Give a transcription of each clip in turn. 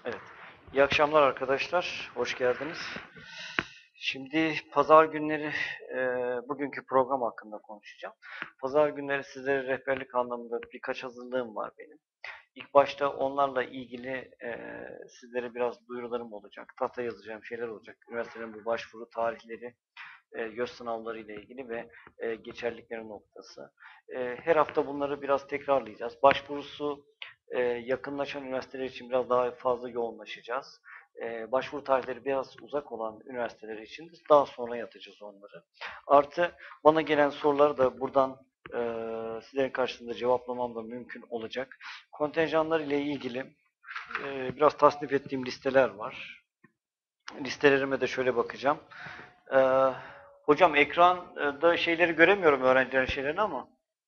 Evet. İyi akşamlar arkadaşlar. Hoş geldiniz. Şimdi pazar günleri bugünkü program hakkında konuşacağım. Pazar günleri sizlere rehberlik anlamında birkaç hazırlığım var benim. İlk başta onlarla ilgili sizlere biraz duyurularım olacak. Tahta yazacağım şeyler olacak. Üniversitelerin bu başvuru tarihleri, YÖS sınavları ile ilgili ve geçerlilikleri noktası. Her hafta bunları biraz tekrarlayacağız. Başvurusu yakınlaşan üniversiteler için biraz daha fazla yoğunlaşacağız. Başvuru tarihleri biraz uzak olan üniversiteler için daha sonra yatacağız onları. Artı bana gelen soruları da buradan sizlerin karşısında cevaplamam da mümkün olacak. Kontenjanlar ile ilgili biraz tasnif ettiğim listeler var. Listelerime de şöyle bakacağım. Ee, Hocam ekranda şeyleri göremiyorum, öğrencilerin şeylerini ama.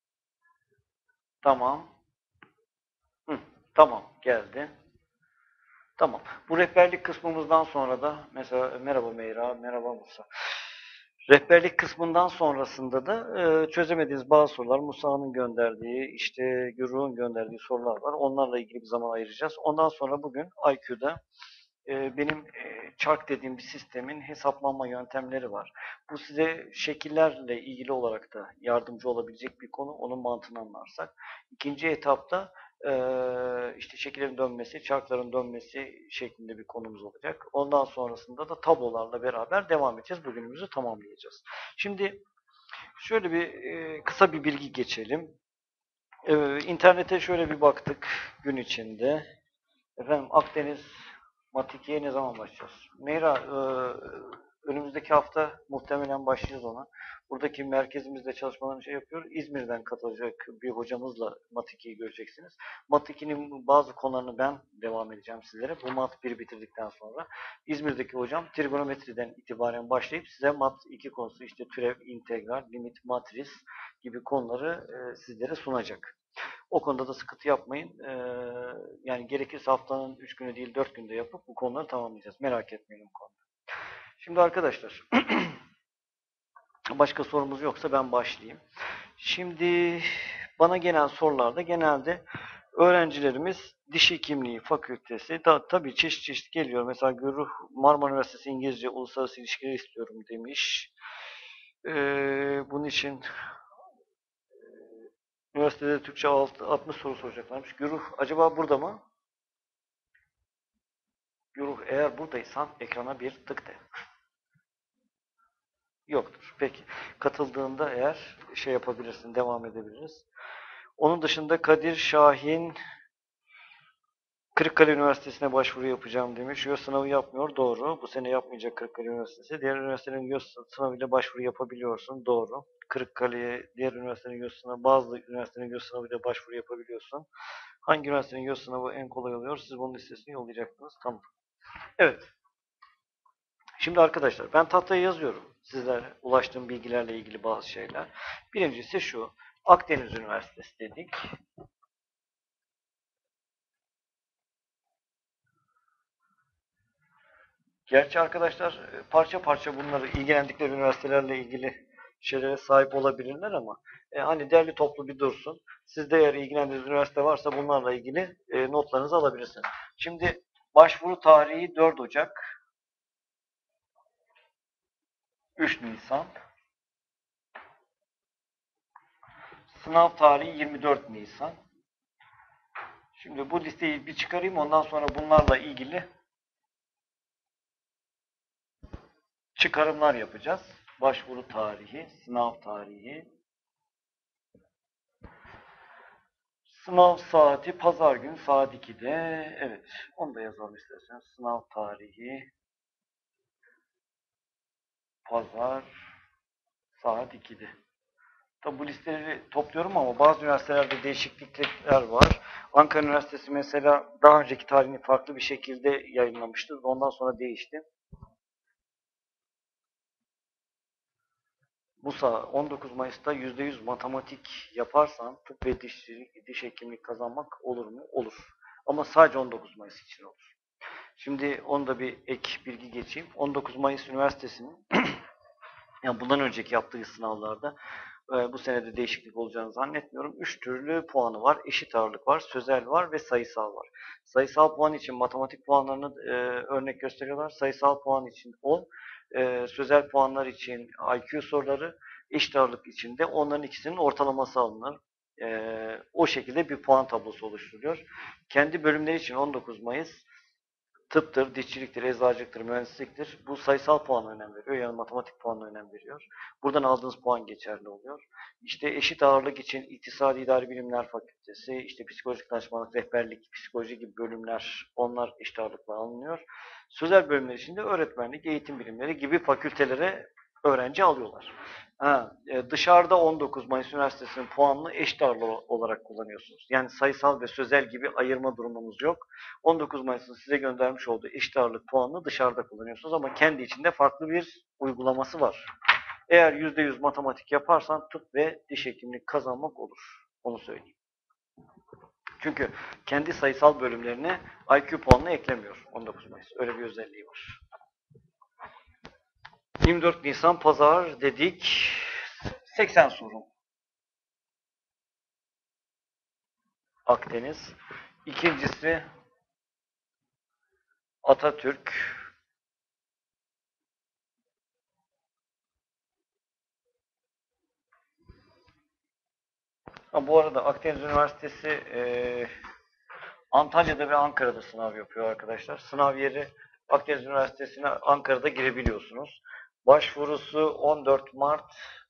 Tamam. Hı, tamam geldi. Tamam. Bu rehberlik kısmımızdan sonra da mesela merhaba Meyra, merhaba Musa. Rehberlik kısmından sonrasında da çözemediğiniz bazı sorular, Musa'nın gönderdiği, işte Gürru'nun gönderdiği sorular var. Onlarla ilgili bir zaman ayıracağız. Ondan sonra bugün IQ'da benim çark dediğim bir sistemin hesaplanma yöntemleri var. Bu size şekillerle ilgili olarak da yardımcı olabilecek bir konu. Onun mantığını anlarsak. İkinci etapta işte şekillerin dönmesi, çarkların dönmesi şeklinde bir konumuz olacak. Ondan sonrasında da tablolarla beraber devam edeceğiz. Bugünümüzü tamamlayacağız. Şimdi şöyle bir kısa bir bilgi geçelim. İnternete şöyle bir baktık gün içinde. Efendim Akdeniz Mat 2'ye ne zaman başlayacağız? Meyra, önümüzdeki hafta muhtemelen başlayacağız ona. Buradaki merkezimizde çalışmalarını yapıyor. İzmir'den katılacak bir hocamızla Mat 2'yi göreceksiniz. Mat 2'nin bazı konularını ben devam edeceğim sizlere. Bu Mat 1'i bitirdikten sonra. İzmir'deki hocam trigonometriden itibaren başlayıp size Mat 2 konusu işte türev, integral, limit, matris gibi konuları sizlere sunacak. O konuda da sıkıntı yapmayın. Yani gerekirse haftanın 3 günü değil 4 günde yapıp bu konuları tamamlayacağız. Merak etmeyin bu konuda. Şimdi arkadaşlar başka sorumuz yoksa ben başlayayım. Şimdi bana gelen sorularda genelde öğrencilerimiz diş hekimliği fakültesi tabii çeşit çeşit geliyor. Mesela Güruh Marmara Üniversitesi İngilizce Uluslararası İlişkiler istiyorum demiş. Bunun için üniversitede Türkçe 60 soru soracaklarmış. Güruh acaba burada mı? Güruh eğer buradaysan ekrana bir tık de. Yoktur. Peki. Katıldığında eğer şey yapabilirsin, devam edebiliriz. Onun dışında Kadir Şahin Kırıkkale Üniversitesi'ne başvuru yapacağım demiş. YÖS sınavı yapmıyor. Doğru. Bu sene yapmayacak Kırıkkale Üniversitesi. Diğer üniversitelerin YÖS sınavıyla başvuru yapabiliyorsun. Doğru. Kırıkkale'ye, diğer üniversitelerin YÖS sınavı, bazı üniversitelerin YÖS sınavıyla başvuru yapabiliyorsun. Hangi üniversitenin YÖS sınavı en kolay oluyor? Siz bunun listesini yollayacaksınız. Tamam. Evet. Şimdi arkadaşlar ben tahtaya yazıyorum. Sizlere ulaştığım bilgilerle ilgili bazı şeyler. Birincisi şu. Akdeniz Üniversitesi dedik. Gerçi arkadaşlar parça parça bunları ilgilendikleri üniversitelerle ilgili şeylere sahip olabilirler ama hani derli toplu bir dursun. Sizde eğer ilgilendiğiniz üniversite varsa bunlarla ilgili notlarınızı alabilirsiniz. Şimdi başvuru tarihi 4 Ocak, 3 Nisan. Sınav tarihi 24 Nisan. Şimdi bu listeyi bir çıkarayım, ondan sonra bunlarla ilgili çıkarımlar yapacağız. Başvuru tarihi, sınav tarihi, sınav saati pazar günü saat 2'de. Evet, onu da yazalım istersen. Sınav tarihi pazar saat 2'de. Tabi bu listeleri topluyorum ama bazı üniversitelerde değişiklikler var. Ankara Üniversitesi mesela daha önceki tarihini farklı bir şekilde yayınlamıştı. Ondan sonra değişti. Musa 19 Mayıs'ta %100 matematik yaparsan tıp ve diş hekimlik kazanmak olur mu? Olur. Ama sadece 19 Mayıs için olur. Şimdi onu da bir ek bilgi geçeyim. 19 Mayıs Üniversitesi'nin yani bundan önceki yaptığı sınavlarda Bu senede değişiklik olacağını zannetmiyorum. 3 türlü puanı var. Eşit ağırlık var, sözel var ve sayısal var. Sayısal puan için matematik puanlarını örnek gösteriyorlar. Sayısal puan için 10, sözel puanlar için IQ soruları, eşit ağırlık için de onların ikisinin ortalaması alınır. O şekilde bir puan tablosu oluşturuyor. Kendi bölümleri için 19 Mayıs tıptır, dişçiliktir, eczacılıktır, mühendisliktir. Bu sayısal puana önem veriyor. Yani matematik puanına önem veriyor. Buradan aldığınız puan geçerli oluyor. İşte eşit ağırlık için İktisadi İdari Bilimler Fakültesi, işte psikolojik danışmanlık, rehberlik, psikoloji gibi bölümler, onlar eşit ağırlıkla alınıyor. Sözel bölümler için de öğretmenlik, eğitim bilimleri gibi fakültelere öğrenci alıyorlar. Dışarıda 19 Mayıs Üniversitesi'nin puanını eşit ağırlığı olarak kullanıyorsunuz. Yani sayısal ve sözel gibi ayırma durumunuz yok. 19 Mayıs'ın size göndermiş olduğu eşit ağırlık puanını dışarıda kullanıyorsunuz ama kendi içinde farklı bir uygulaması var. Eğer %100 matematik yaparsan tıp ve diş hekimliği kazanmak olur. Onu söyleyeyim. Çünkü kendi sayısal bölümlerine IQ puanını eklemiyor 19 Mayıs. Öyle bir özelliği var. 24 Nisan Pazar dedik. 80 soru. Akdeniz. İkincisi Atatürk. Bu arada Akdeniz Üniversitesi Antalya'da ve Ankara'da sınav yapıyor arkadaşlar. Sınav yeri Akdeniz Üniversitesi'ne Ankara'da girebiliyorsunuz. Başvurusu 14 Mart,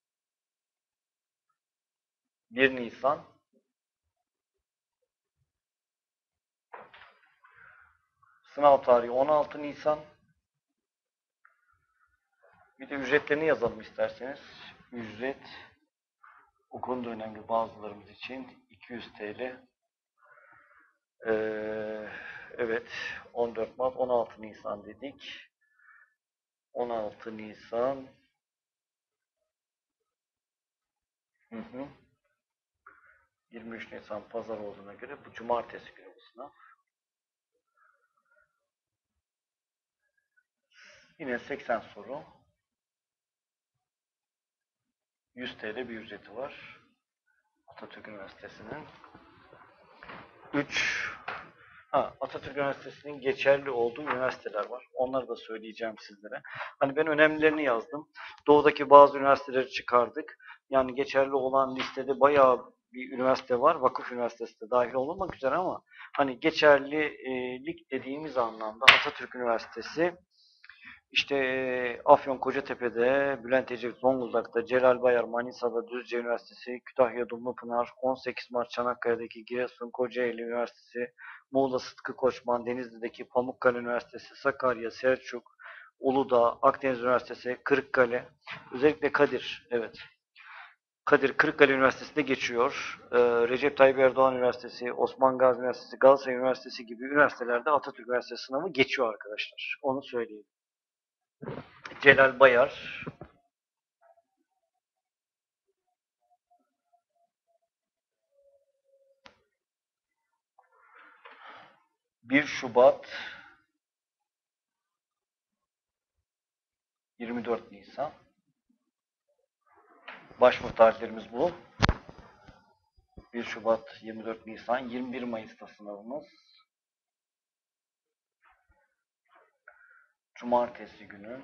1 Nisan. Sınav tarihi 16 Nisan. Bir de ücretlerini yazalım isterseniz. Ücret o konuda önemli bazılarımız için 200 TL. Evet, 14 Mart, 16 Nisan dedik. 16 Nisan. 23 Nisan Pazar olduğuna göre bu Cumartesi günü bu sınav. Yine 80 soru. 100 TL bir ücreti var. Atatürk Üniversitesi'nin. 3 Atatürk Üniversitesi'nin geçerli olduğu üniversiteler var. Onları da söyleyeceğim sizlere. Hani ben önemlilerini yazdım. Doğudaki bazı üniversiteleri çıkardık. Yani geçerli olan listede bayağı bir üniversite var. Vakıf Üniversitesi de dahil olmak üzere ama hani geçerlilik dediğimiz anlamda Atatürk Üniversitesi, İşte Afyon Kocatepe'de, Bülent Ecevit Zonguldak'ta, Celal Bayar Manisa'da, Düzce Üniversitesi, Kütahya Dumlupınar, 18 Mart Çanakkale'deki Giresun Kocaeli Üniversitesi, Muğla Sıtkı Koçman, Denizli'deki Pamukkale Üniversitesi, Sakarya, Selçuk, Uludağ, Akdeniz Üniversitesi, Kırıkkale, özellikle Kadir, evet. Kadir Kırıkkale Üniversitesi'nde geçiyor. Recep Tayyip Erdoğan Üniversitesi, Osman Gazi Üniversitesi, Galatasaray Üniversitesi gibi üniversitelerde Atatürk Üniversitesi sınavı geçiyor arkadaşlar. Onu söyleyeyim. Celal Bayar, 1 Şubat, 24 Nisan. Başvuru tarihlerimiz bu. 1 Şubat, 24 Nisan, 21 Mayıs'ta sınavımız. Cumartesi günü.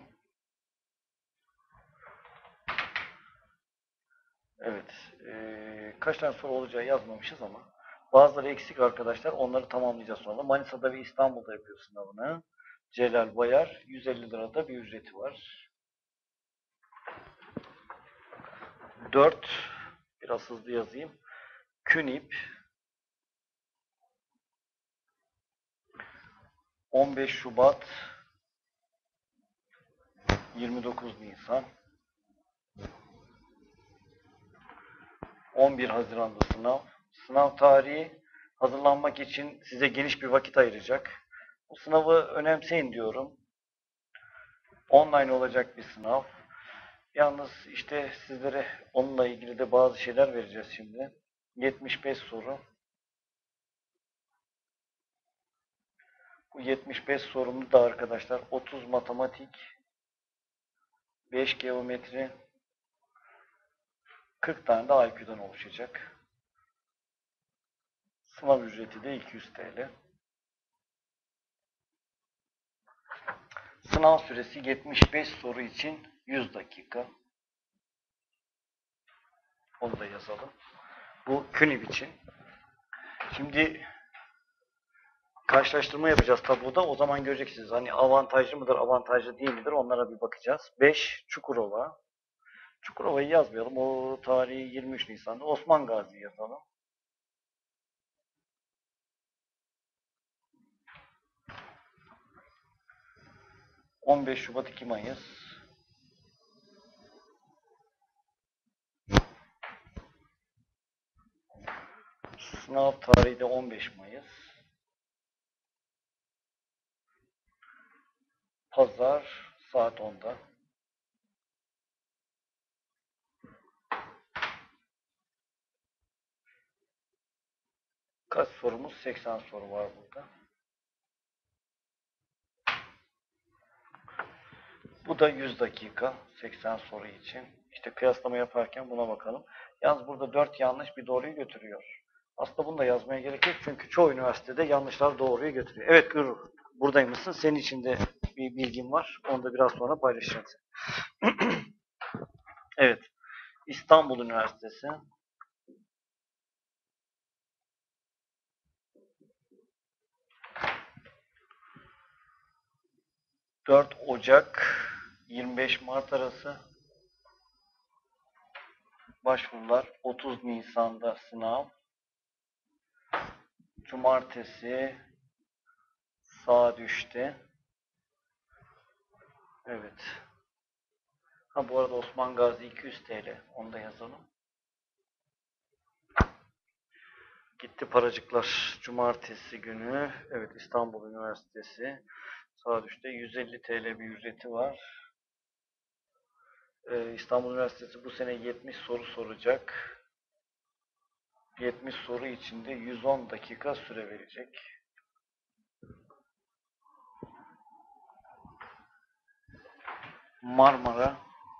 Evet. Kaç tane soru olacağı yazmamışız ama bazıları eksik arkadaşlar. Onları tamamlayacağız sonra. Manisa'da ve İstanbul'da yapıyor sınavını. Celal Bayar. 150 lirada bir ücreti var. 4. Biraz hızlı yazayım. Künip. 15 Şubat, 29 Nisan. 11 Haziran'da sınav. Sınav tarihi hazırlanmak için size geniş bir vakit ayıracak. Bu sınavı önemseyin diyorum. Online olacak bir sınav. Yalnız işte sizlere onunla ilgili de bazı şeyler vereceğiz şimdi. 75 soru. Bu 75 sorumlu da arkadaşlar 30 matematik, 5 geometri, 40 tane de IQ'dan oluşacak. Sınav ücreti de 200 TL. Sınav süresi 75 soru için 100 dakika. Onu da yazalım. Bu KÜNİP için. Şimdi karşılaştırma yapacağız tabloda. O zaman göreceksiniz. Hani avantajlı mıdır, avantajlı değil midir? Onlara bir bakacağız. 5 Çukurova. Çukurova'yı yazmayalım. O tarihi 23 Nisan'da. Osman Gazi yazalım. ...15 Şubat 2 Mayıs... ...sınav tarihi de 15 Mayıs... ...Pazar saat 10'da... ...kaç sorumuz? 80 soru var burada... Bu da 100 dakika 80 soru için. İşte kıyaslama yaparken buna bakalım. Yalnız burada 4 yanlış bir doğruyu götürüyor. Aslında bunu da yazmaya gerek yok çünkü çoğu üniversitede yanlışlar doğruyu götürüyor. Evet Gürür, buradaymışsın. Senin için de bir bilgim var. Onu da biraz sonra paylaşacağım. Evet. İstanbul Üniversitesi. 4 Ocak 25 Mart arası başvurular. 30 Nisan'da sınav. Cumartesi saat 3'te. Evet. Ha bu arada Osman Gazi 200 TL. Onu da yazalım. Gitti paracıklar. Cumartesi günü. Evet İstanbul Üniversitesi. Saat 3'te 150 TL bir ücreti var. İstanbul Üniversitesi bu sene 70 soru soracak. 70 soru içinde 110 dakika süre verecek. Marmara.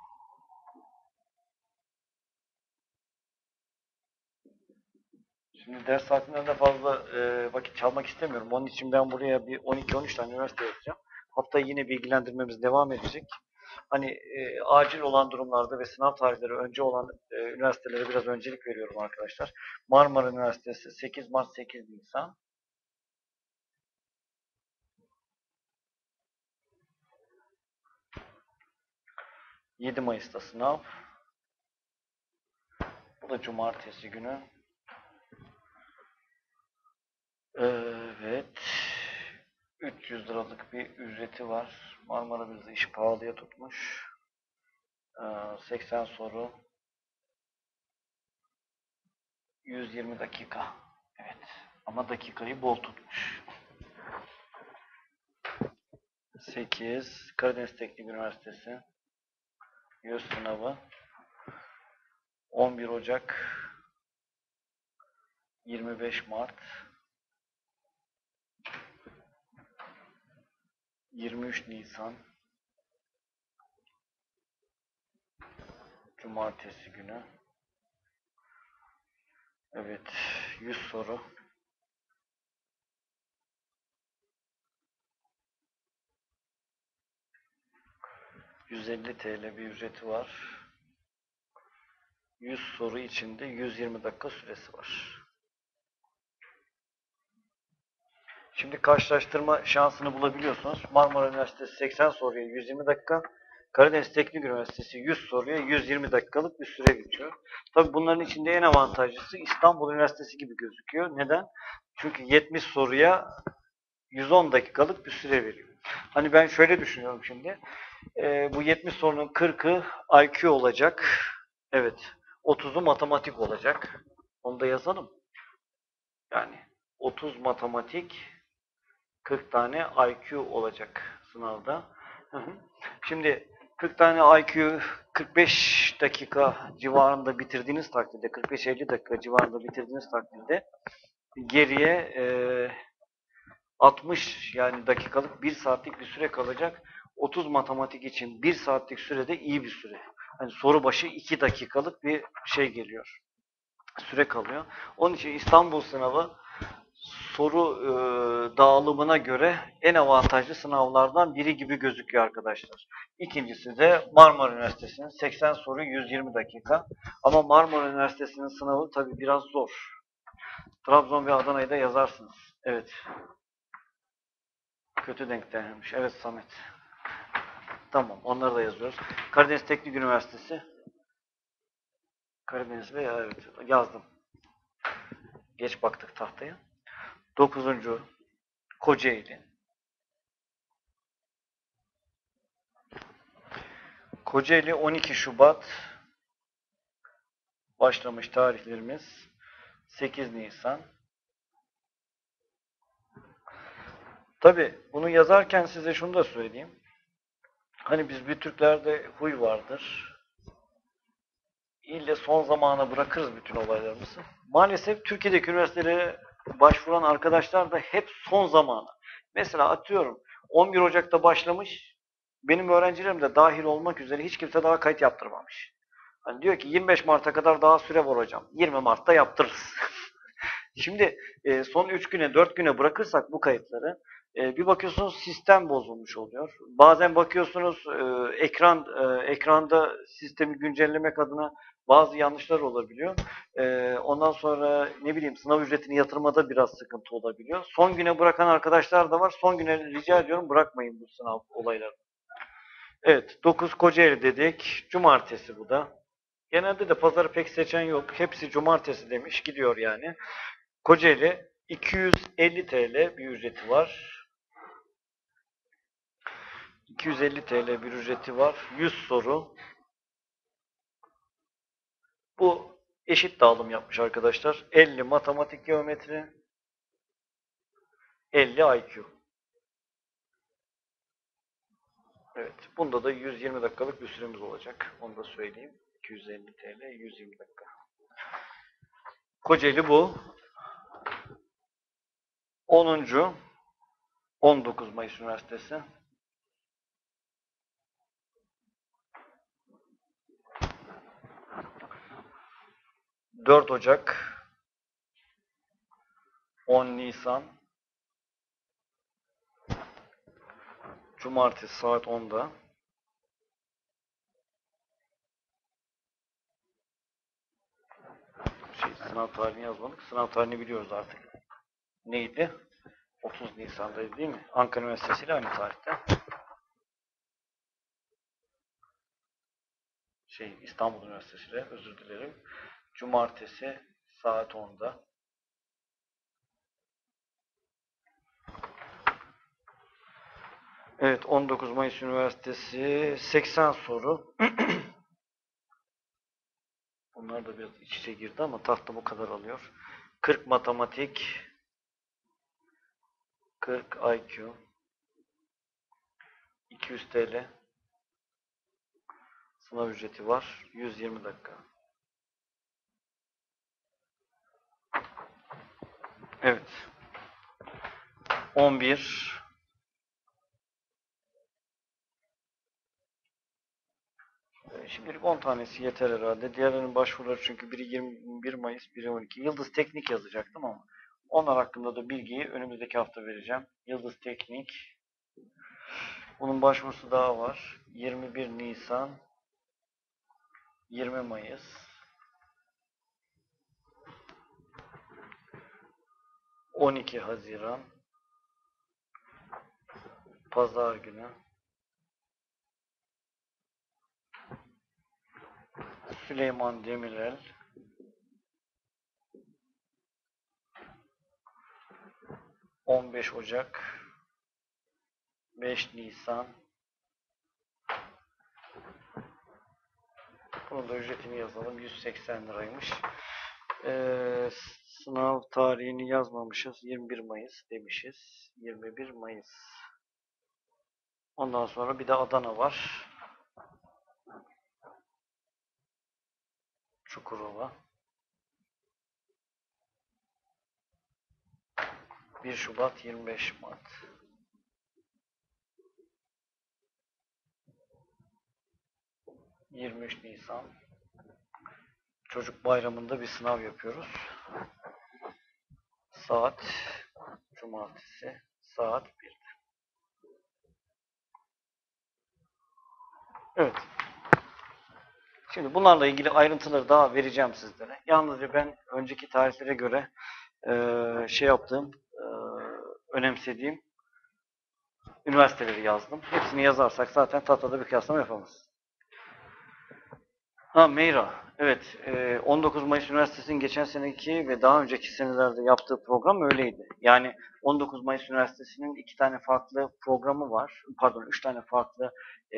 Şimdi ders saatlerinde fazla vakit çalmak istemiyorum. Onun için ben buraya bir 12-13 tane üniversite yazacağım. Haftaya yine bilgilendirmemiz devam edecek. Hani acil olan durumlarda ve sınav tarihleri önce olan üniversitelere biraz öncelik veriyorum arkadaşlar. Marmara Üniversitesi 8 Mart 8 Nisan. ...7 Mayıs'ta sınav. Bu da cumartesi günü. Evet. 300 liralık bir ücreti var. Marmara bizi iş pahalıya tutmuş. 80 soru. 120 dakika. Evet. Ama dakikayı bol tutmuş. 8. Karadeniz Teknik Üniversitesi. YÖS sınavı. 11 Ocak 25 Mart 23 Nisan Cumartesi günü. Evet. 100 soru. 150 TL bir ücreti var. 100 soru içinde 120 dakika süresi var. Şimdi karşılaştırma şansını bulabiliyorsunuz. Marmara Üniversitesi 80 soruya 120 dakika, Karadeniz Teknik Üniversitesi 100 soruya 120 dakikalık bir süre geçiyor. Tabii bunların içinde en avantajlısı İstanbul Üniversitesi gibi gözüküyor. Neden? Çünkü 70 soruya 110 dakikalık bir süre veriyor. Hani ben şöyle düşünüyorum şimdi. Bu 70 sorunun 40'ı IQ olacak. Evet. 30'u matematik olacak. Onu da yazalım. Yani 30 matematik, 40 tane IQ olacak sınavda. Şimdi 40 tane IQ 45 dakika civarında bitirdiğiniz takdirde, 45-50 dakika civarında bitirdiğiniz takdirde geriye 60 yani dakikalık 1 saatlik bir süre kalacak. 30 matematik için 1 saatlik sürede iyi bir süre. Hani soru başı 2 dakikalık bir şey geliyor. Süre kalıyor. Onun için İstanbul sınavı soru dağılımına göre en avantajlı sınavlardan biri gibi gözüküyor arkadaşlar. İkincisi de Marmara Üniversitesi'nin 80 soru 120 dakika. Ama Marmara Üniversitesi'nin sınavı tabii biraz zor. Trabzon ve Adana'yı da yazarsınız. Evet. Kötü denk gelmiş. Evet Samet. Tamam. Onları da yazıyoruz. Karadeniz Teknik Üniversitesi. Karadeniz ve evet yazdım. Geç baktık tahtaya. 9. Kocaeli. Kocaeli 12 Şubat başlamış tarihlerimiz. 8 Nisan. Tabi bunu yazarken size şunu da söyleyeyim. Hani biz bir Türklerde huy vardır. İlle son zamana bırakırız bütün olaylarımızı. Maalesef Türkiye'deki üniversitelere başvuran arkadaşlar da hep son zamana. Mesela atıyorum 11 Ocak'ta başlamış. Benim öğrencilerim de dahil olmak üzere hiç kimse daha kayıt yaptırmamış. Hani diyor ki 25 Mart'a kadar daha süre var hocam. 20 Mart'ta yaptırırız. Şimdi son 3 güne 4 güne bırakırsak bu kayıtları bir bakıyorsunuz sistem bozulmuş oluyor. Bazen bakıyorsunuz ekranda sistemi güncellemek adına bazı yanlışlar olabiliyor. Ondan sonra ne bileyim sınav ücretini yatırmada biraz sıkıntı olabiliyor. Son güne bırakan arkadaşlar da var. Son güne rica ediyorum bırakmayın bu sınav olaylarını. Evet 9 Kocaeli dedik. Cumartesi bu da. Genelde de pazarı pek seçen yok. Hepsi cumartesi demiş gidiyor yani. Kocaeli 250 TL bir ücreti var. 250 TL bir ücreti var. 100 soru. Bu eşit dağılım yapmış arkadaşlar. 50 matematik geometri, 50 IQ. Evet. Bunda da 120 dakikalık bir süremiz olacak. Onu da söyleyeyim. 250 TL, 120 dakika. Kocaeli bu. 10. 19 Mayıs Üniversitesi. 4 Ocak, 10 Nisan, Cumartesi saat 10'da. Sınav tarihini yazmadık. Sınav tarihini biliyoruz artık. Neydi? 30 Nisan'daydı değil mi? Ankara Üniversitesi ile aynı tarihte. İstanbul Üniversitesi ile özür dilerim. Cumartesi saat 10'da. Evet 19 Mayıs Üniversitesi 80 soru. Bunlar da biraz iç içe girdi ama tahta bu kadar alıyor. 40 matematik, 40 IQ, 200 TL sınav ücreti var. 120 dakika. Evet. 11. Şimdilik 10 tanesi yeter herhalde. Diğerlerinin başvuruları çünkü biri 21 Mayıs, biri 12. Yıldız Teknik yazacaktım ama onlar hakkında da bilgiyi önümüzdeki hafta vereceğim. Yıldız Teknik. Bunun başvurusu daha var. 21 Nisan, 20 Mayıs, 12 Haziran, Pazar günü. Süleyman Demirel, 15 Ocak, 5 Nisan. Bunun da ücretini yazalım. 180 liraymış. Sınav tarihini yazmamışız. 21 Mayıs demişiz. 21 Mayıs. Ondan sonra bir de Adana var. Çukurova. 1 Şubat 25 Mart. 23 Nisan Çocuk Bayramı'nda bir sınav yapıyoruz. Saat Cumartesi saat 1. Evet. Şimdi bunlarla ilgili ayrıntıları daha vereceğim sizlere. Yalnızca ben önceki tarihlere göre şey yaptığım, önemsediğim üniversiteleri yazdım. Hepsini yazarsak zaten tahtada bir kıyaslama yapamaz. Ha Meyra, evet 19 Mayıs Üniversitesi'nin geçen seneki ve daha önceki senelerde yaptığı program öyleydi. Yani 19 Mayıs Üniversitesi'nin 2 tane farklı programı var. Pardon 3 tane farklı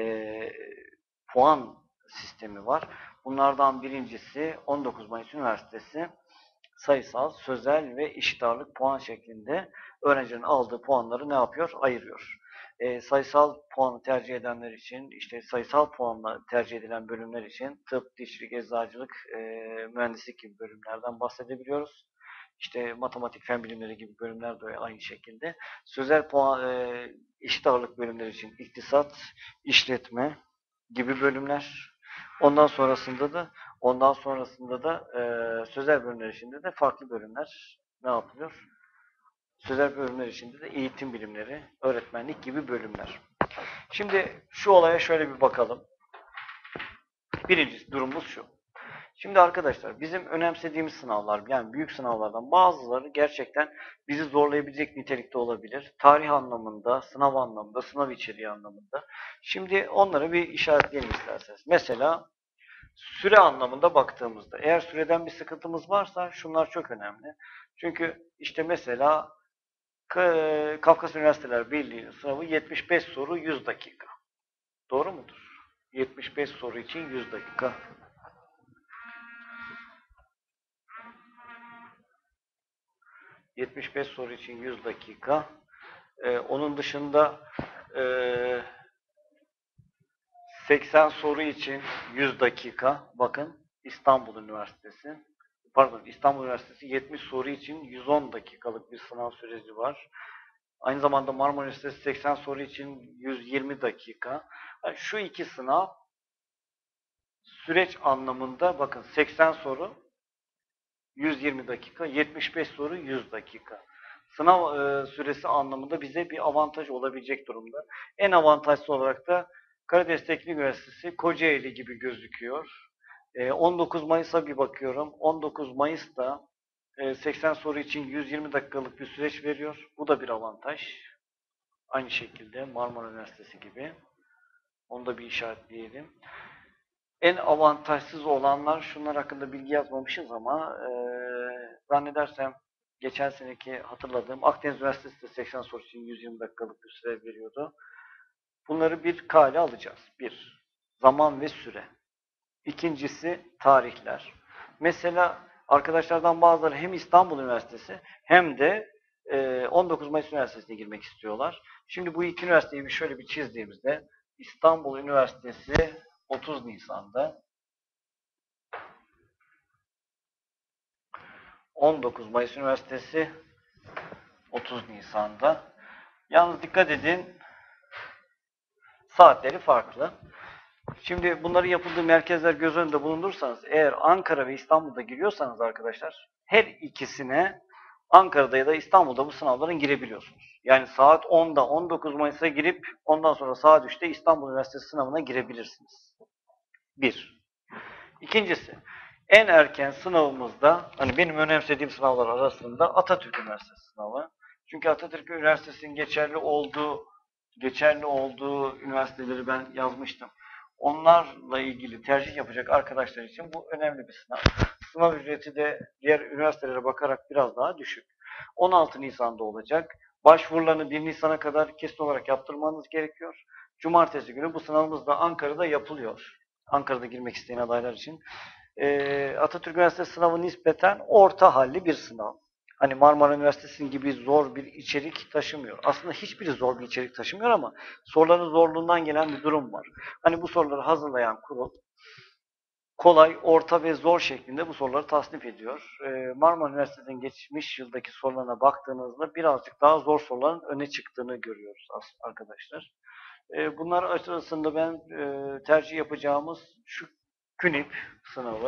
puan sistemi var. Bunlardan birincisi 19 Mayıs Üniversitesi sayısal, sözel ve eşit ağırlık puan şeklinde öğrencinin aldığı puanları ne yapıyor? Ayırıyor. Sayısal puanı tercih edenler için, işte sayısal puanla tercih edilen bölümler için tıp, dişçilik, eczacılık, mühendislik gibi bölümlerden bahsedebiliyoruz. İşte matematik, fen bilimleri gibi bölümler de aynı şekilde. Sözel puan, eşit ağırlık bölümler için iktisat, işletme gibi bölümler. Ondan sonrasında da sözel bölümler içinde de farklı bölümler ne yapılıyor? Sözel bölümler içinde de eğitim bilimleri, öğretmenlik gibi bölümler. Şimdi şu olaya şöyle bir bakalım. Birinci durumumuz şu. Şimdi arkadaşlar bizim önemsediğimiz sınavlar, yani büyük sınavlardan bazıları gerçekten bizi zorlayabilecek nitelikte olabilir. Tarih anlamında, sınav anlamında, sınav içeriği anlamında. Şimdi onları bir işaretleyelim isterseniz. Mesela süre anlamında baktığımızda, eğer süreden bir sıkıntımız varsa şunlar çok önemli. Çünkü işte mesela Kafkas Üniversiteler Birliği'nin sınavı 75 soru 100 dakika. Doğru mudur? 75 soru için 100 dakika. 75 soru için 100 dakika. Onun dışında 80 soru için 100 dakika. Bakın İstanbul Üniversitesi. İstanbul Üniversitesi 70 soru için 110 dakikalık bir sınav süreci var. Aynı zamanda Marmara Üniversitesi 80 soru için 120 dakika. Yani şu iki sınav süreç anlamında bakın 80 soru 120 dakika, 75 soru 100 dakika. Sınav süresi anlamında bize bir avantaj olabilecek durumda. En avantajlı olarak da Karadeniz Teknik Üniversitesi Kocaeli gibi gözüküyor. 19 Mayıs'a bir bakıyorum. 19 Mayıs'ta 80 soru için 120 dakikalık bir süreç veriyor. Bu da bir avantaj. Aynı şekilde Marmara Üniversitesi gibi. Onu da bir işaretleyelim. En avantajsız olanlar, şunlar hakkında bilgi yazmamışız ama zannedersem geçen seneki hatırladığım Akdeniz Üniversitesi de 80 soru için 120 dakikalık bir süre veriyordu. Bunları bir kale alacağız. Bir, zaman ve süre. İkincisi tarihler. Mesela arkadaşlardan bazıları hem İstanbul Üniversitesi hem de 19 Mayıs Üniversitesi'ne girmek istiyorlar. Şimdi bu iki üniversiteyi şöyle bir çizdiğimizde İstanbul Üniversitesi 30 Nisan'da, 19 Mayıs Üniversitesi 30 Nisan'da. Yalnız dikkat edin, saatleri farklı. Şimdi bunların yapıldığı merkezler göz önünde bulundursanız, eğer Ankara ve İstanbul'da giriyorsanız arkadaşlar, her ikisine Ankara'da ya da İstanbul'da bu sınavların girebiliyorsunuz. Yani saat 10'da 19 Mayıs'a girip ondan sonra saat 3'te İstanbul Üniversitesi sınavına girebilirsiniz. Bir. İkincisi, en erken sınavımızda, hani benim önemsediğim sınavlar arasında Atatürk Üniversitesi sınavı. Çünkü Atatürk Üniversitesi'nin geçerli olduğu üniversiteleri ben yazmıştım. Onlarla ilgili tercih yapacak arkadaşlar için bu önemli bir sınav. Sınav ücreti de diğer üniversitelere bakarak biraz daha düşük. 16 Nisan'da olacak. Başvurularını 1 Nisan'a kadar kesin olarak yaptırmanız gerekiyor. Cumartesi günü bu sınavımız da Ankara'da yapılıyor. Ankara'da girmek isteyen adaylar için. Atatürk Üniversitesi sınavı nispeten orta halli bir sınav. Hani Marmara Üniversitesi'nin gibi zor bir içerik taşımıyor. Aslında hiçbiri zor bir içerik taşımıyor ama soruların zorluğundan gelen bir durum var. Hani bu soruları hazırlayan kurul kolay, orta ve zor şeklinde bu soruları tasnif ediyor. Marmara Üniversitesi'nin geçmiş yıldaki sorularına baktığınızda birazcık daha zor soruların öne çıktığını görüyoruz arkadaşlar. Bunlar arasında ben tercih yapacağımız şu KÜNİP sınavı.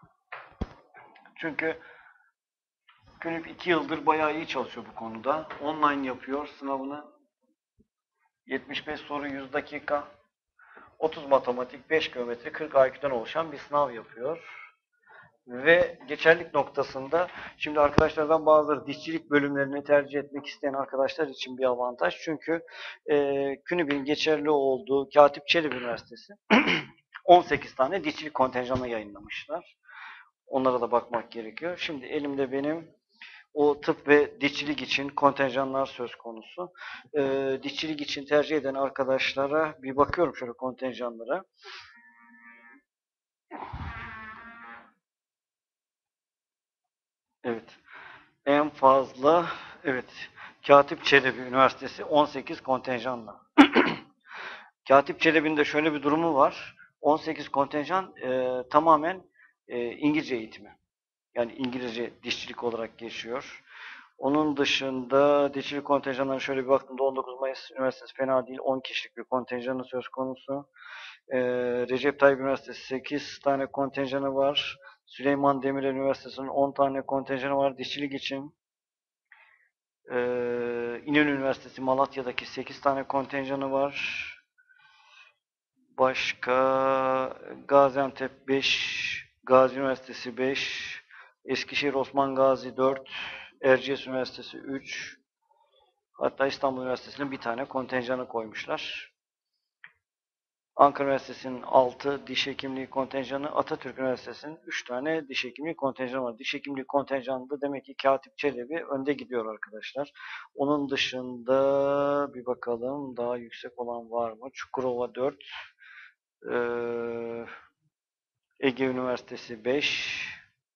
Çünkü KÜNİP 2 yıldır bayağı iyi çalışıyor bu konuda. Online yapıyor sınavını. 75 soru 100 dakika. 30 matematik, 5 geometri, 40 IQ'den oluşan bir sınav yapıyor. Ve geçerlilik noktasında şimdi arkadaşlardan bazıları dişçilik bölümlerini tercih etmek isteyen arkadaşlar için bir avantaj. Çünkü KÜNİP'in geçerli olduğu Katip Çelebi Üniversitesi 18 tane dişçilik kontenjanı yayınlamışlar. Onlara da bakmak gerekiyor. Şimdi elimde benim o tıp ve dişçilik için kontenjanlar söz konusu. Dişçilik için tercih eden arkadaşlara bir bakıyorum şöyle kontenjanlara. Evet. En fazla evet Katip Çelebi Üniversitesi 18 kontenjanla. Katip Çelebi'nin de şöyle bir durumu var. 18 kontenjan tamamen İngilizce eğitimi. Yani İngilizce dişçilik olarak geçiyor. Onun dışında dişçilik kontenjanlarına şöyle bir baktığımda 19 Mayıs Üniversitesi fena değil. 10 kişilik bir kontenjanı söz konusu. Recep Tayyip Üniversitesi 8 tane kontenjanı var. Süleyman Demirel Üniversitesi'nin 10 tane kontenjanı var dişçilik için. İnönü Üniversitesi Malatya'daki 8 tane kontenjanı var. Başka Gaziantep 5, Gazi Üniversitesi 5, Eskişehir Osman Gazi 4, Erciyes Üniversitesi 3, hatta İstanbul Üniversitesi'nin bir tane kontenjanı koymuşlar. Ankara Üniversitesi'nin 6 diş hekimliği kontenjanı, Atatürk Üniversitesi'nin 3 tane diş hekimliği kontenjanı var. Diş hekimliği kontenjanında demek ki Katip Çelebi önde gidiyor arkadaşlar. Onun dışında bir bakalım daha yüksek olan var mı? Çukurova 4, Ege Üniversitesi 5,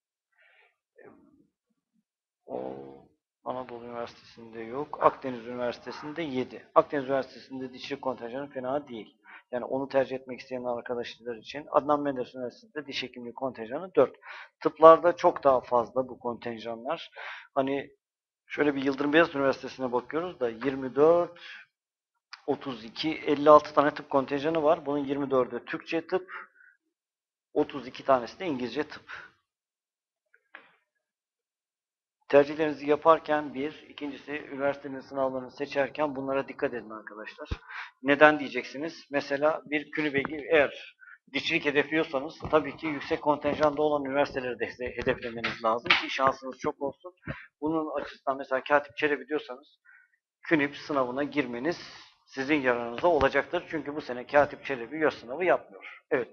o Anadolu Üniversitesi'nde yok. Akdeniz Üniversitesi'nde 7. Akdeniz Üniversitesi'nde dişçilik kontenjanı fena değil. Yani onu tercih etmek isteyen arkadaşlar için. Adnan Menderes Üniversitesi'nde diş hekimliği kontenjanı 4. Tıplarda çok daha fazla bu kontenjanlar. Hani şöyle bir Yıldırım Beyazıt Üniversitesi'ne bakıyoruz da 24, 32, 56 tane tıp kontenjanı var. Bunun 24'ü Türkçe tıp, 32 tanesi de İngilizce tıp. Tercihlerinizi yaparken ikincisi üniversitenin sınavlarını seçerken bunlara dikkat edin arkadaşlar. Neden diyeceksiniz? Mesela bir KÜNİP'e eğer dişçilik hedefliyorsanız tabii ki yüksek kontenjanda olan üniversiteleri de hedeflemeniz lazım ki şansınız çok olsun. Bunun açısından mesela Katip Çelebi diyorsanız KÜNİP sınavına girmeniz sizin yararınıza olacaktır. Çünkü bu sene Katip Çelebi YÖS sınavı yapmıyor. Evet.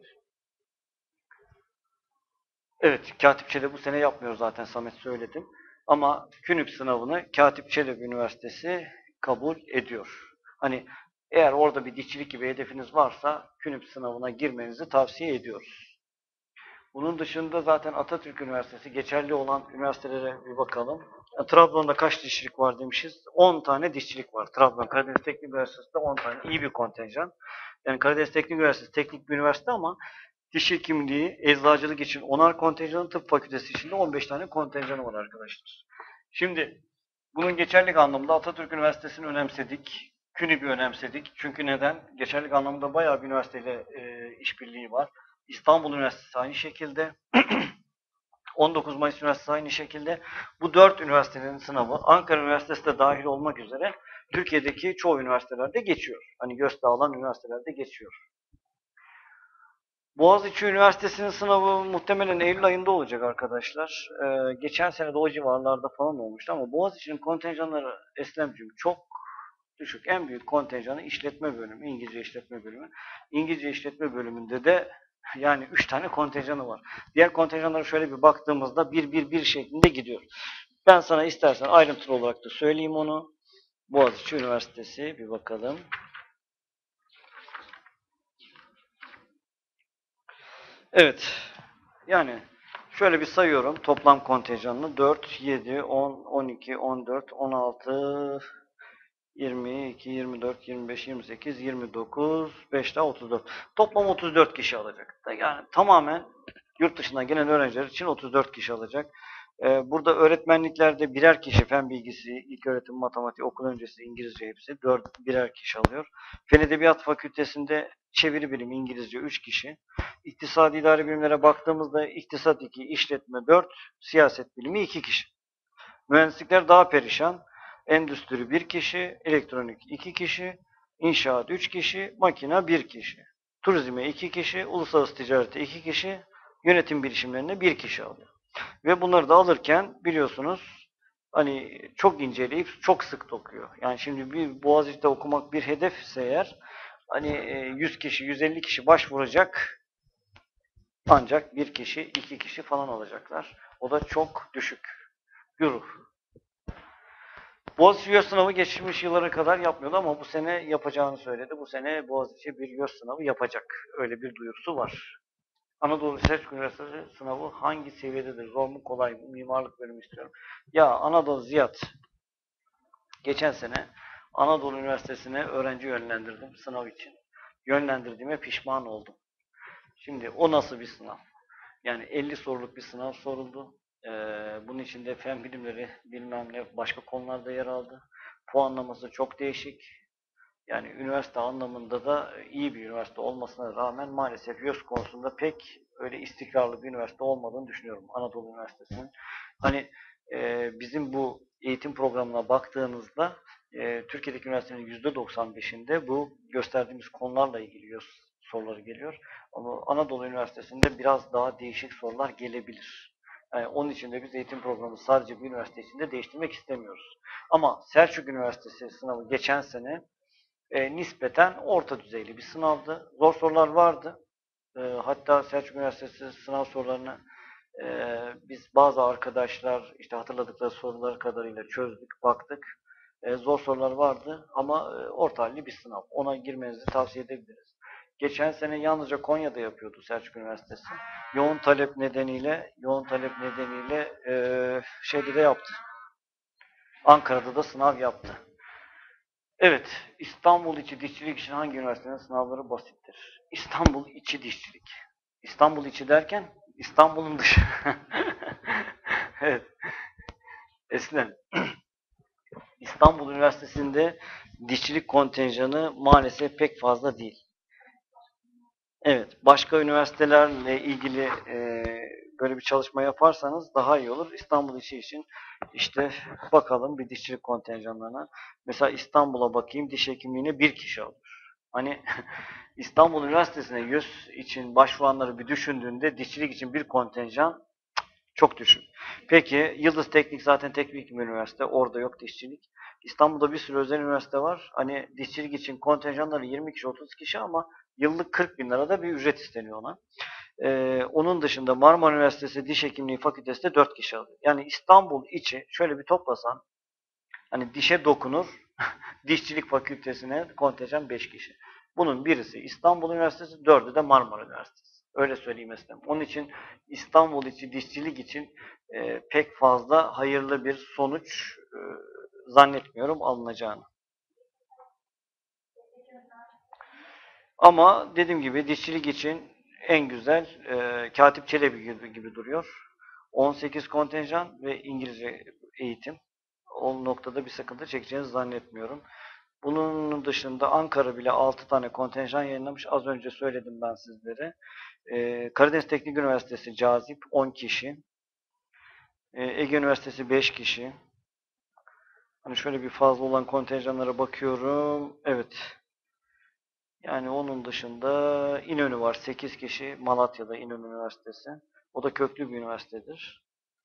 Evet, Katip Çelebi bu sene yapmıyor zaten Samet söyledim. Ama KÜNÜP sınavını Katip Çelebi Üniversitesi kabul ediyor. Hani eğer orada bir dişçilik gibi hedefiniz varsa KÜNÜP sınavına girmenizi tavsiye ediyoruz. Bunun dışında zaten Atatürk Üniversitesi geçerli olan üniversitelere bir bakalım. Trabzon'da kaç dişçilik var demişiz? 10 tane dişçilik var. Trabzon Karadeniz Teknik Üniversitesi'nde 10 tane. İyi bir kontenjan. Yani Karadeniz Teknik Üniversitesi teknik bir üniversite ama diş hekimliği, eczacılık için 10'ar kontenjanı, tıp fakültesi için de 15 tane kontenjanı var arkadaşlar. Şimdi bunun geçerlilik anlamında Atatürk Üniversitesi'ni önemsedik. KÜNİP'i önemsedik. Çünkü neden? Geçerlilik anlamında bayağı bir üniversiteyle işbirliği var. İstanbul Üniversitesi aynı şekilde. 19 Mayıs Üniversitesi aynı şekilde. Bu 4 üniversitenin sınavı Ankara Üniversitesi de dahil olmak üzere Türkiye'deki çoğu üniversitelerde geçiyor. Hani GÖS'te alan üniversitelerde geçiyor. Boğaziçi Üniversitesi'nin sınavı muhtemelen Eylül ayında olacak arkadaşlar. Geçen sene de o civarlarda falan olmuştu ama Boğaziçi'nin kontenjanları Eslemciğim çok düşük. En büyük kontenjanı işletme bölümü, İngilizce işletme bölümü. İngilizce işletme bölümünde de yani 3 tane kontenjanı var. Diğer kontenjanlara şöyle bir baktığımızda 1-1-1 şeklinde gidiyor. Ben sana istersen ayrıntılı olarak da söyleyeyim onu. Boğaziçi Üniversitesi bir bakalım. Evet. Yani şöyle bir sayıyorum toplam kontenjanını. 4, 7, 10, 12, 14, 16, 22, 24, 25, 28, 29, 5 daha 34. Toplam 34 kişi alacak. Yani tamamen Yurt dışından gelen öğrenciler için 34 kişi alacak. Burada öğretmenliklerde birer kişi fen bilgisi, ilköğretim, matematik, okul öncesi, İngilizce hepsi birer kişi alıyor. Fen Edebiyat Fakültesinde çeviri bilimi İngilizce 3 kişi. İktisadi idari bilimlere baktığımızda iktisat 2, işletme 4, siyaset bilimi 2 kişi. Mühendislikler daha perişan. Endüstri 1 kişi, elektronik 2 kişi, inşaat 3 kişi, makine 1 kişi. Turizme 2 kişi, uluslararası ticarete 2 kişi, yönetim bilişimlerine 1 kişi alıyor. Ve bunları da alırken biliyorsunuz hani çok inceleyip çok sık dokuyor. Yani şimdi bir Boğaziçi'de okumak bir hedefse eğer hani 100 kişi, 150 kişi başvuracak ancak 1 kişi, 2 kişi falan alacaklar. O da çok düşük bir ruh. Boğaziçi YÖS sınavı geçmiş yıllara kadar yapmıyordu ama bu sene yapacağını söyledi. Bu sene Boğaziçi bir YÖS sınavı yapacak. Öyle bir duyurusu var. Anadolu Selçuk Üniversitesi sınavı hangi seviyededir? Zor mu kolay mı? Mimarlık bölümü istiyorum. Ya Anadolu Ziyad, geçen sene Anadolu Üniversitesi'ne öğrenci yönlendirdim sınav için. Yönlendirdiğime pişman oldum. Şimdi o nasıl bir sınav? Yani 50 soruluk bir sınav soruldu. Bunun içinde fen bilimleri bilmem ne başka konularda yer aldı. Puanlaması çok değişik. Yani üniversite anlamında da iyi bir üniversite olmasına rağmen maalesef YÖS konusunda pek öyle istikrarlı bir üniversite olmadığını düşünüyorum Anadolu Üniversitesi'nin. Hani bizim bu eğitim programına baktığınızda Türkiye'deki üniversitelerin %95'inde bu gösterdiğimiz konularla ilgili YÖS soruları geliyor. Ama Anadolu Üniversitesi'nde biraz daha değişik sorular gelebilir. Yani onun için de biz eğitim programını sadece bir üniversite içinde değiştirmek istemiyoruz. Ama Selçuk Üniversitesi sınavı geçen sene nispeten orta düzeyli bir sınavdı. Zor sorular vardı. Hatta Selçuk Üniversitesi sınav sorularını biz bazı arkadaşlar işte hatırladıkları soruları kadarıyla çözdük, baktık. Zor sorular vardı ama orta halli bir sınav. Ona girmenizi tavsiye edebiliriz. Geçen sene yalnızca Konya'da yapıyordu Selçuk Üniversitesi. Yoğun talep nedeniyle şeyde de yaptı. Ankara'da da sınav yaptı. Evet, İstanbul içi dişçilik için hangi üniversitenin sınavları basittir? İstanbul içi dişçilik. İstanbul içi derken İstanbul'un dışı. Evet, Eslem. İstanbul Üniversitesi'nde dişçilik kontenjanı maalesef pek fazla değil. Evet, başka üniversitelerle ilgili böyle bir çalışma yaparsanız daha iyi olur. İstanbul içi için işte bakalım bir dişçilik kontenjanlarına. Mesela İstanbul'a bakayım, diş hekimliğine bir kişi alıyor. Hani İstanbul Üniversitesi'ne YÖS için başvuranları bir düşündüğünde dişçilik için bir kontenjan çok düşük. Peki Yıldız Teknik zaten teknik bir üniversite. Orada yok dişçilik. İstanbul'da bir sürü özel üniversite var. Hani dişçilik için kontenjanları 20 kişi 30 kişi ama yıllık 40 bin lira da bir ücret isteniyor ona. Onun dışında Marmara Üniversitesi Diş Hekimliği Fakültesi de 4 kişi alıyor. Yani İstanbul içi şöyle bir toplasan hani dişe dokunur dişçilik fakültesine kontenjan 5 kişi. Bunun birisi İstanbul Üniversitesi, 4'ü de Marmara Üniversitesi. Öyle söyleyeyim Eslem. Onun için İstanbul içi dişçilik için pek fazla hayırlı bir sonuç zannetmiyorum alınacağını. Ama dediğim gibi dişçilik için en güzel Katip Çelebi gibi duruyor. 18 kontenjan ve İngilizce eğitim. O noktada bir sıkıntı çekeceğinizi zannetmiyorum. Bunun dışında Ankara bile 6 tane kontenjan yayınlamış. Az önce söyledim ben sizlere. Karadeniz Teknik Üniversitesi cazip 10 kişi. Ege Üniversitesi 5 kişi. Hani şöyle bir fazla olan kontenjanlara bakıyorum. Evet. Yani onun dışında İnönü var 8 kişi. Malatya'da İnönü Üniversitesi. O da köklü bir üniversitedir.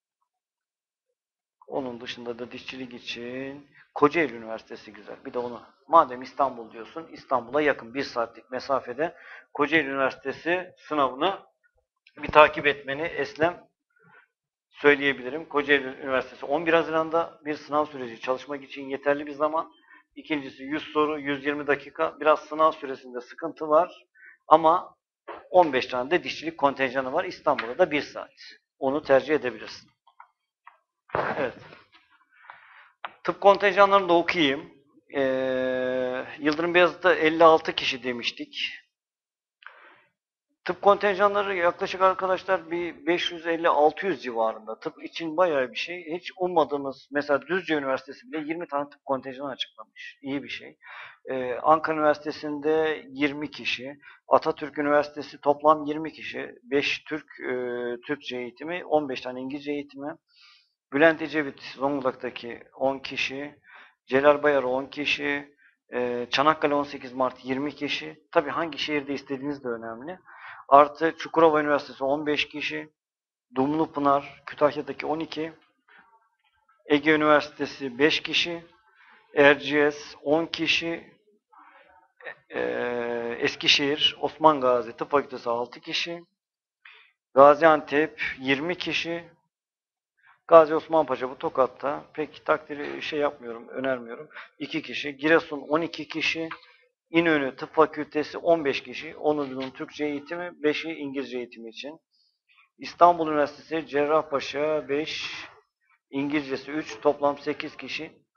Onun dışında da dişçilik için Kocaeli Üniversitesi güzel. Bir de onu. Madem İstanbul diyorsun, İstanbul'a yakın 1 saatlik mesafede Kocaeli Üniversitesi sınavını bir takip etmeni Eslem söyleyebilirim. Kocaeli Üniversitesi 11 Haziran'da bir sınav süreci çalışmak için yeterli bir zaman. İkincisi 100 soru, 120 dakika. Biraz sınav süresinde sıkıntı var. Ama 15 tane de dişçilik kontenjanı var. İstanbul'da da 1 saat. Onu tercih edebilirsin. Evet. Tıp kontenjanlarını da okuyayım. Yıldırım Beyazıt'ta 56 kişi demiştik. Tıp kontenjanları yaklaşık arkadaşlar bir 550-600 civarında. Tıp için bayağı bir şey. Hiç ummadığımız, mesela Düzce Üniversitesi bile 20 tane tıp kontenjanı açıklamış. İyi bir şey. Ankara Üniversitesi'nde 20 kişi. Atatürk Üniversitesi toplam 20 kişi. 5 Türkçe eğitimi, 15 tane İngilizce eğitimi. Bülent Ecevit Zonguldak'taki 10 kişi. Celal Bayar 10 kişi. Çanakkale 18 Mart 20 kişi. Tabii hangi şehirde istediğiniz de önemli. Artı Çukurova Üniversitesi 15 kişi. Dumlupınar Kütahya'daki 12. Ege Üniversitesi 5 kişi. Erciyes 10 kişi. Eskişehir Osman Gazi Tıp Fakültesi 6 kişi. Gaziantep 20 kişi. Gazi Osman Paşa bu Tokat'ta. Pek takdiri yapmıyorum, önermiyorum. 2 kişi. Giresun 12 kişi. İnönü Tıp Fakültesi 15 kişi. 10'unun Türkçe eğitimi, 5'i İngilizce eğitimi için. İstanbul Üniversitesi Cerrahpaşa 5, İngilizcesi 3, toplam 8 kişi.